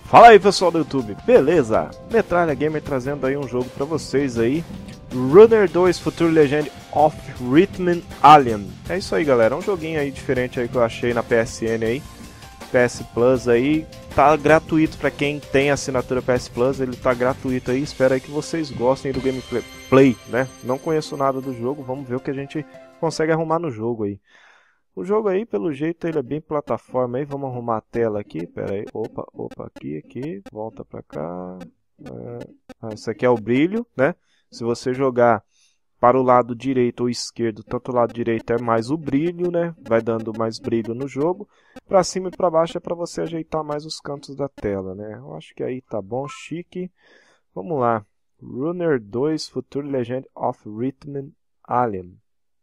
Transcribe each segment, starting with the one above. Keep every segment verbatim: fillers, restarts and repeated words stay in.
Fala aí pessoal do YouTube, beleza? Metralha Gamer trazendo aí um jogo pra vocês aí, Runner dois Future Legend of Rhythm Alien. É isso aí galera, é um joguinho aí diferente aí que eu achei na P S N aí, P S Plus aí, tá gratuito pra quem tem assinatura P S Plus, ele tá gratuito aí, espero aí que vocês gostem do gameplay, né? Não conheço nada do jogo, vamos ver o que a gente consegue arrumar no jogo aí. O jogo aí, pelo jeito, ele é bem plataforma aí. Vamos arrumar a tela aqui. Pera aí. Opa, opa, aqui, aqui. Volta pra cá. É... Ah, esse aqui é o brilho, né? Se você jogar para o lado direito ou esquerdo, tanto o lado direito é mais o brilho, né? Vai dando mais brilho no jogo. Para cima e para baixo é para você ajeitar mais os cantos da tela, né? Eu acho que aí tá bom, chique. Vamos lá. Runner dois Future Legend of Rhythm Alien.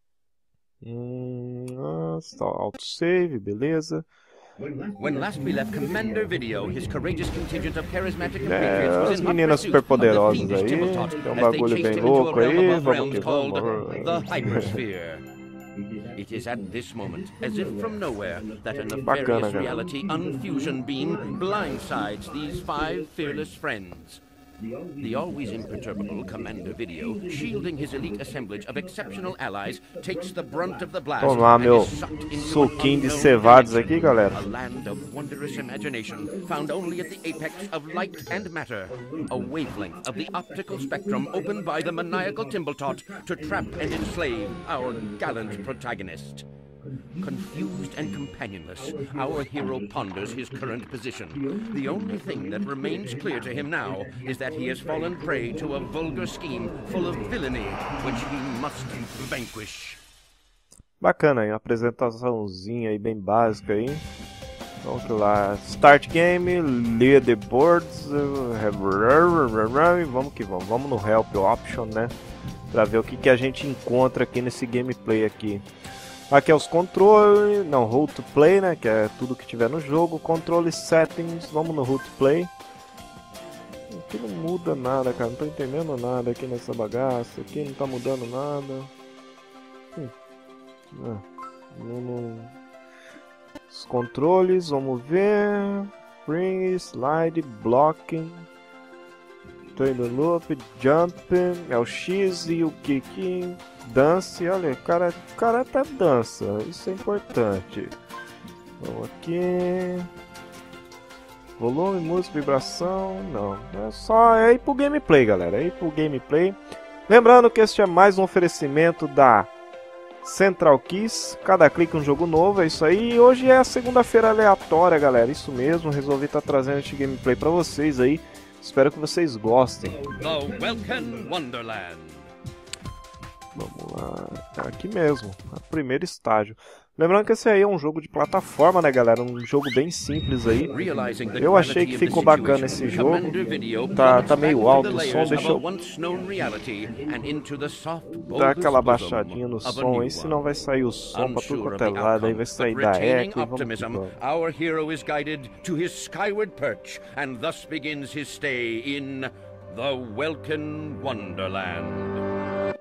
Hum, nossa, autosave, beleza. When last we left Commander Video, his courageous contingent of charismatic É, compatriots was as in hot meninas pursuit super of the poderosas fiendish aí. Timbletot Tem um as they bagulho chased bem him into a louco realm aí. above Vamos realms que called vamos. the Hypersphere. It is at this moment, as if from nowhere, that a Bacana, nefarious cara. reality unfusion beam blindsides these five fearless friends. The always imperturbable Commander Video, shielding his elite assemblage of exceptional allies, takes the brunt of the blast Vamos lá, and meu is sucked into suquinho de an unknown cevados dimension, aqui, galera. a land of wondrous imagination, found only at the apex of light and matter, a wavelength of the optical spectrum opened by the maniacal Timbletot to trap and enslave our gallant protagonist. Confused and companionless, our hero ponders his current position. The only thing that remains clear to him now is that he has fallen prey to a vulgar scheme full of villainy, which he must vanquish. Bacana aí, uma apresentaçãozinha aí bem básica aí. Vamos lá, Start Game, Leaderboards, vamos que vamos, vamos no Help Option, né? Pra ver o que, que a gente encontra aqui nesse gameplay aqui. Aqui é os controles, não, Roll to Play, né, que é tudo que tiver no jogo, Controle Settings, vamos no Roll to Play. Aqui não muda nada, cara, não tô entendendo nada aqui nessa bagaça, aqui não tá mudando nada. Hum. Ah, não, não. Os controles, vamos ver, Spring, Slide, Blocking, Training Loop, Jumping, é o X e o Kicking. Dance, olha, o cara, o cara até dança, isso é importante. Vamos aqui. Volume, música, vibração, não. É só é ir pro gameplay, galera, é ir pro gameplay. Lembrando que este é mais um oferecimento da Central Keys. Cada clique um jogo novo, é isso aí. E hoje é a segunda-feira aleatória, galera, isso mesmo. Resolvi estar trazendo este gameplay pra vocês aí. Espero que vocês gostem. The Welcome Wonderland. Vamos lá, é aqui mesmo, o primeiro estágio. Lembrando que esse aí é um jogo de plataforma, né galera, um jogo bem simples aí. Eu achei que ficou bacana esse jogo, tá, tá meio alto o som, deixa eu dar aquela baixadinha no som aí, senão vai sair o som pra tudo quanto é lado, aí vai sair da eco e vamos que vamos. Our hero is guided to his skyward perch and thus begins his stay in the Welcome Wonderland.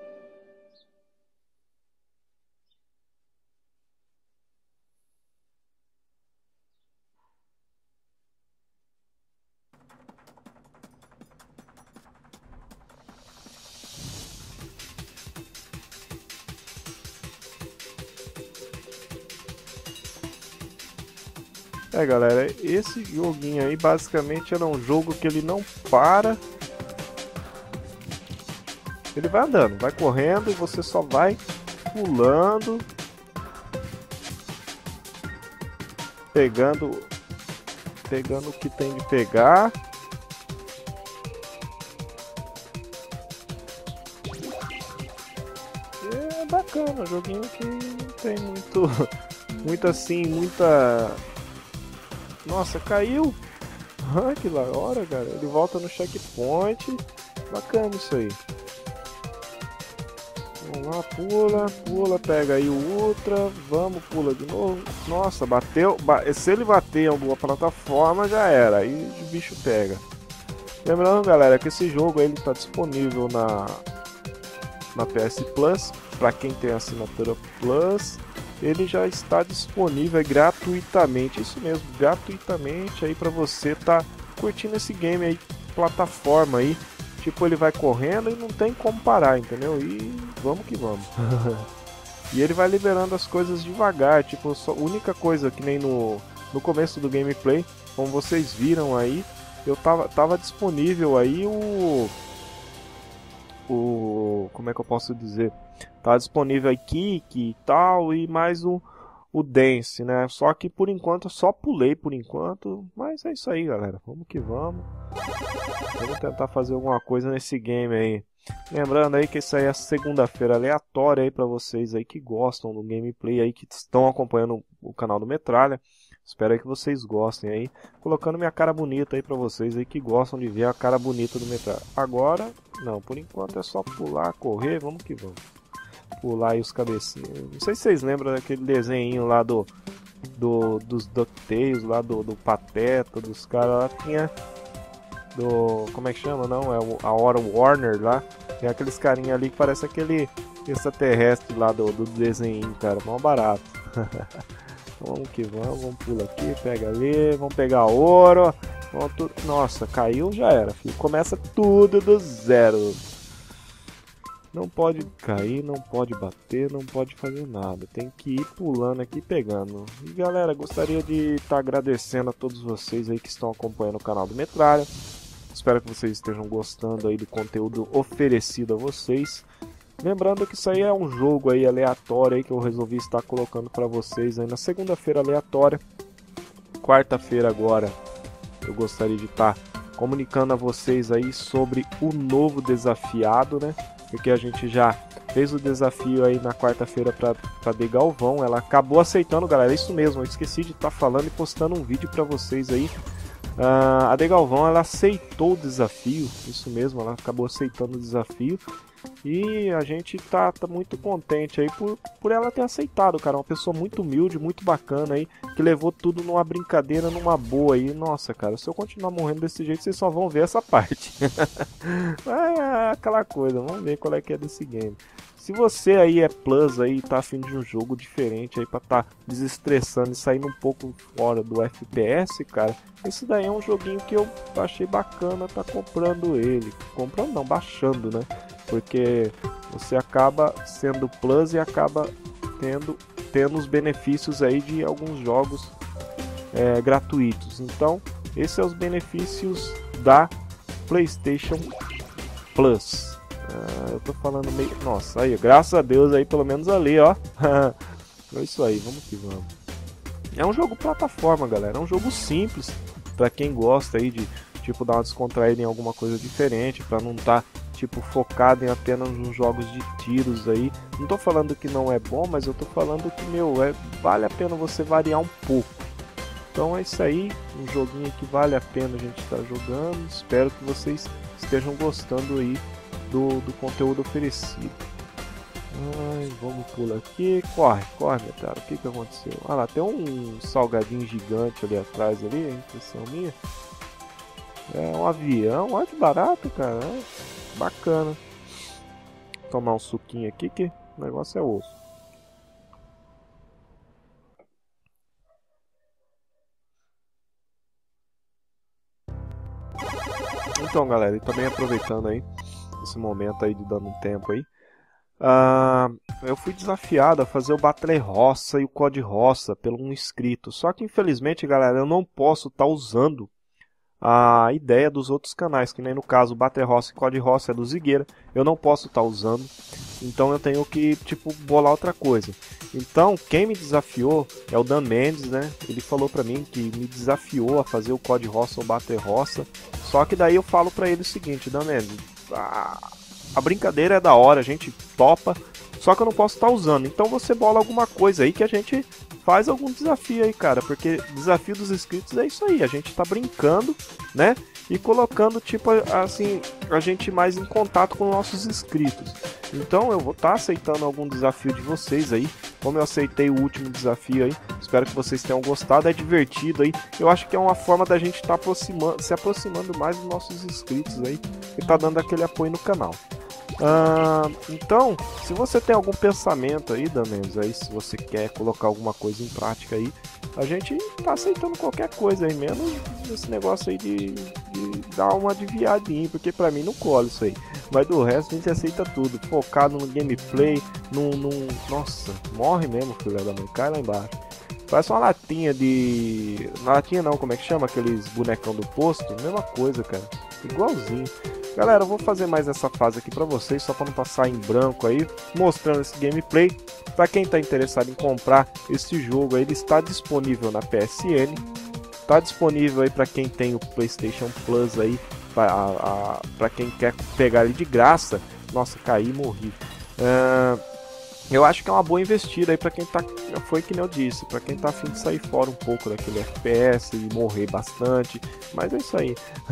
É galera, esse joguinho aí basicamente era um jogo que ele não para. Ele vai andando, vai correndo e você só vai pulando, pegando, pegando o que tem de pegar. É bacana, um joguinho que não tem muito, muito assim, muita... Nossa, caiu! Ah, que da hora, cara. Ele volta no checkpoint. Bacana isso aí. Vamos lá, pula, pula, pega aí o Ultra. Vamos, pula de novo. Nossa, bateu. Se ele bater em alguma plataforma, já era. Aí o bicho pega. Lembrando, galera, que esse jogo ele está disponível na, na P S Plus. Para quem tem assinatura Plus, ele já está disponível gratuitamente. Isso mesmo, gratuitamente aí para você tá curtindo esse game aí, plataforma aí. Tipo, ele vai correndo e não tem como parar, entendeu? E vamos que vamos. E ele vai liberando as coisas devagar, tipo, só, única coisa que nem no, no começo do gameplay, como vocês viram aí, eu tava, tava disponível aí o... o... como é que eu posso dizer? Tava disponível aí Kick e tal, e mais o, o Dance, né? Só que por enquanto eu só pulei por enquanto, mas é isso aí, galera. Vamos que vamos. Vamos tentar fazer alguma coisa nesse game aí. Lembrando aí que isso aí é segunda-feira aleatória aí pra vocês aí que gostam do gameplay aí, que estão acompanhando o canal do Metralha. Espero aí que vocês gostem aí. Colocando minha cara bonita aí pra vocês aí que gostam de ver a cara bonita do Metralha. Agora, não, por enquanto é só pular, correr, vamos que vamos. Pular aí os cabecinhos. Não sei se vocês lembram daquele desenho lá do, do dos DuckTales, lá do, do Pateta, dos caras lá, tinha do, como é que chama, não? É a Hora Warner lá. Tem aqueles carinha ali que parece aquele extraterrestre lá do, do desenho, cara, mal barato. Vamos que vamos, vamos pular aqui, pega ali, vamos pegar ouro. Vamos tu... Nossa, caiu, já era, filho. Começa tudo do zero. Não pode cair, não pode bater, não pode fazer nada. Tem que ir pulando aqui, pegando. E galera, gostaria de estar agradecendo a todos vocês aí que estão acompanhando o canal do Metralha. Espero que vocês estejam gostando aí do conteúdo oferecido a vocês. Lembrando que isso aí é um jogo aí aleatório aí que eu resolvi estar colocando para vocês aí na segunda-feira aleatória. Quarta-feira agora eu gostaria de estar comunicando a vocês aí sobre o novo desafiado, né? Porque a gente já fez o desafio aí na quarta-feira para para De Galvão. Ela acabou aceitando, galera, é isso mesmo, eu esqueci de estar falando e postando um vídeo para vocês aí. Uh, a De Galvão, ela aceitou o desafio, isso mesmo, ela acabou aceitando o desafio. E a gente tá, tá muito contente aí por, por ela ter aceitado, cara. Uma pessoa muito humilde, muito bacana aí, que levou tudo numa brincadeira, numa boa aí. Nossa, cara, se eu continuar morrendo desse jeito, vocês só vão ver essa parte. É aquela coisa, vamos ver qual é que é desse game. Se você aí é plus aí, tá afim de um jogo diferente aí pra tá desestressando e saindo um pouco fora do F P S, cara, esse daí é um joguinho que eu achei bacana tá comprando ele. Comprando não, baixando, né? Porque você acaba sendo plus e acaba tendo, tendo os benefícios aí de alguns jogos é, gratuitos. Então, esses são os benefícios da PlayStation Plus. Ah, eu tô falando meio... Nossa, aí, graças a Deus aí, pelo menos ali, ó. É isso aí, vamos que vamos. É um jogo plataforma, galera. É um jogo simples, pra quem gosta aí de, tipo, dar uma descontraída em alguma coisa diferente, pra não tá, tipo, focado em apenas nos jogos de tiros aí. Não tô falando que não é bom, mas eu tô falando que, meu, é, vale a pena você variar um pouco. Então é isso aí, um joguinho que vale a pena a gente estar jogando. Espero que vocês estejam gostando aí do, do conteúdo oferecido. Ai, vamos pular aqui. Corre, corre, meu cara. O que que aconteceu? Ah lá, tem um salgadinho gigante ali atrás ali, a impressão minha. É um avião, olha que barato, cara. É bacana. Vou tomar um suquinho aqui que o negócio é osso. Então, galera, e também aproveitando aí esse momento aí de dando um tempo aí, uh, eu fui desafiado a fazer o Battle Roça e o Code Roça pelo um inscrito. Só que infelizmente, galera, eu não posso estar tá usando a ideia dos outros canais, que nem no caso o Battle Roça e Code Roça é do Zigueira, eu não posso estar tá usando. Então eu tenho que, tipo, bolar outra coisa. Então, quem me desafiou é o Dan Mendes, né? Ele falou pra mim que me desafiou a fazer o Code Roça ou Battle Roça. Só que daí eu falo pra ele o seguinte: Dan Mendes, a, a brincadeira é da hora, a gente topa, só que eu não posso estar usando. Então você bola alguma coisa aí que a gente faz algum desafio aí, cara. Porque desafio dos inscritos é isso aí, a gente tá brincando, né? E colocando, tipo, assim, a gente mais em contato com nossos inscritos. Então eu vou estar tá aceitando algum desafio de vocês aí, como eu aceitei o último desafio aí. Espero que vocês tenham gostado, é divertido aí. Eu acho que é uma forma da gente estar tá aproximando, se aproximando mais dos nossos inscritos aí e tá dando aquele apoio no canal. Ah, então, se você tem algum pensamento aí, Damenos, aí se você quer colocar alguma coisa em prática aí, a gente tá aceitando qualquer coisa aí, menos esse negócio aí de, de dar uma desviadinha, porque pra mim não cola isso aí. Mas do resto a gente aceita tudo, focado no gameplay, num... num... Nossa, morre mesmo, filha da mãe, cai lá embaixo. Parece uma latinha de... Latinha não, como é que chama? Aqueles bonecão do posto, mesma coisa, cara, igualzinho. Galera, eu vou fazer mais essa fase aqui pra vocês, só pra não passar em branco aí, mostrando esse gameplay. Pra quem tá interessado em comprar esse jogo aí, ele está disponível na P S N. Tá disponível aí pra quem tem o PlayStation Plus aí, pra, a, a, pra quem quer pegar ele de graça. Nossa, caí e morri. Uh, eu acho que é uma boa investida aí pra quem tá, foi que nem eu disse, pra quem tá afim de sair fora um pouco daquele F P S e morrer bastante, mas é isso aí.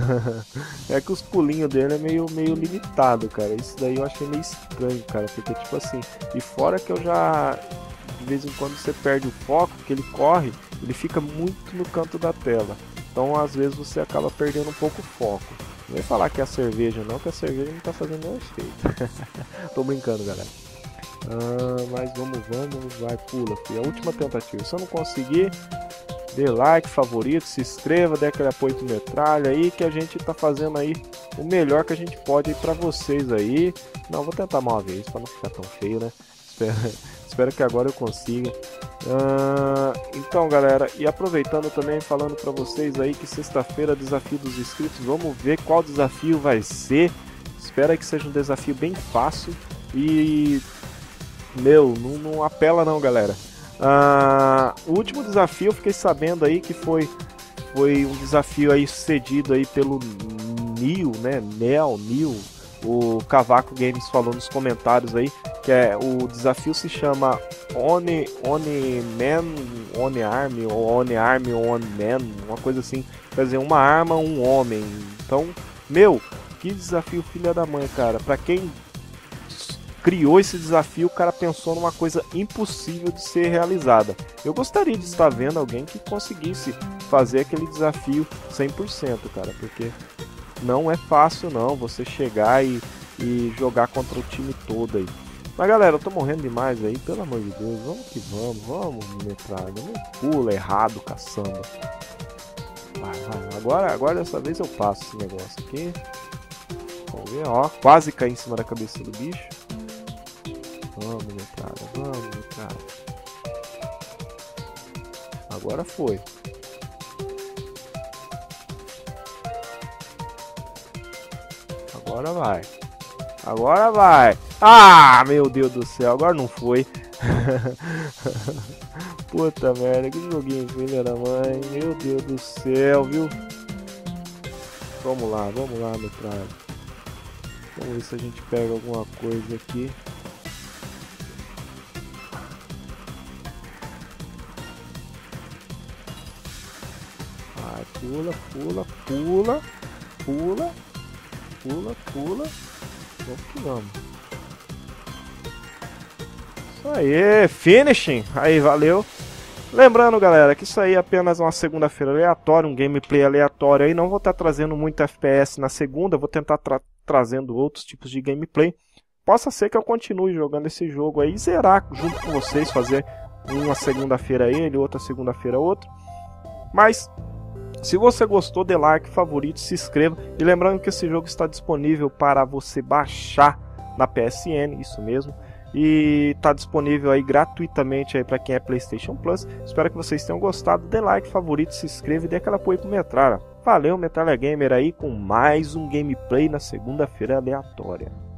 É que os pulinhos dele é meio, meio limitado, cara, isso daí eu achei meio estranho, cara, porque tipo assim, e fora que eu já, de vez em quando você perde o foco, porque ele corre, ele fica muito no canto da tela, então às vezes você acaba perdendo um pouco o foco. Não vem falar que é a cerveja não, que a cerveja não tá fazendo nenhum efeito. Tô brincando, galera. Ah, mas vamos, vamos, vai, pula, filho. A última tentativa. Se eu não conseguir, dê like, favorito, se inscreva, dê aquele apoio pro Metralha aí, que a gente tá fazendo aí o melhor que a gente pode aí pra vocês aí. Não, vou tentar mais uma vez, pra não ficar tão feio, né? Espero, espero que agora eu consiga. Ah, então, galera, e aproveitando também, falando pra vocês aí que sexta-feira, desafio dos inscritos, vamos ver qual desafio vai ser. Espero que seja um desafio bem fácil e... Meu, não, não apela não, galera. Ah, o último desafio eu fiquei sabendo aí que foi, foi um desafio aí cedido aí pelo Nil, né? Nel, Nil. O Cavaco Games falou nos comentários aí que é, o desafio se chama One, One Man, One Army, ou One Army, One Man, uma coisa assim. Quer dizer, uma arma, um homem. Então, meu, que desafio filha da mãe, cara. Pra quem criou esse desafio, o cara pensou numa coisa impossível de ser realizada. Eu gostaria de estar vendo alguém que conseguisse fazer aquele desafio cem por cento, cara, porque não é fácil não, você chegar e, e jogar contra o time todo aí. Mas galera, eu tô morrendo demais aí, pelo amor de Deus, vamos que vamos, vamos, Metralha, não pula errado, caçamba. Vai, vai, agora, agora dessa vez eu passo esse negócio aqui. Vamos ver, ó, quase caí em cima da cabeça do bicho. Vamos, Metralha, vamos, Metralha. Agora foi. Agora vai. Agora vai. Ah, meu Deus do céu, agora não foi. Puta merda, que joguinho, filha da mãe. Meu Deus do céu, viu? Vamos lá, vamos lá, Metralha. Vamos ver se a gente pega alguma coisa aqui. Pula, pula, pula, pula, pula, pula. Vamos que vamos. Isso aí, finishing. Aí, valeu. Lembrando, galera, que isso aí é apenas uma segunda-feira aleatória, um gameplay aleatório aí. Não vou estar trazendo muito F P S na segunda, vou tentar tra trazendo outros tipos de gameplay. Possa ser que eu continue jogando esse jogo aí e zerar junto com vocês, fazer uma segunda-feira ele, outra segunda-feira outro. Mas... se você gostou, dê like, favorito, se inscreva. E lembrando que esse jogo está disponível para você baixar na P S N, isso mesmo. E está disponível aí gratuitamente aí para quem é PlayStation Plus. Espero que vocês tenham gostado. Dê like, favorito, se inscreva e dê aquela apoio pro Metralha. Valeu, Metralha Gamer aí com mais um gameplay na segunda-feira aleatória.